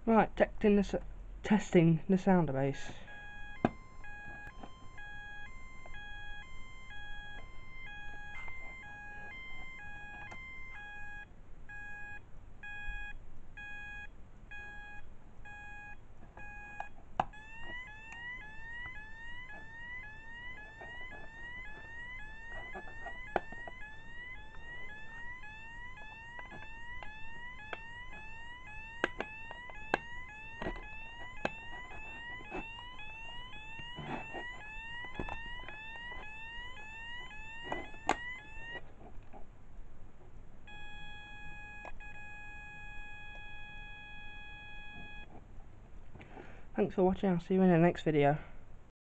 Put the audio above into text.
Right, testing the sounder base. Thanks for watching, I'll see you in the next video.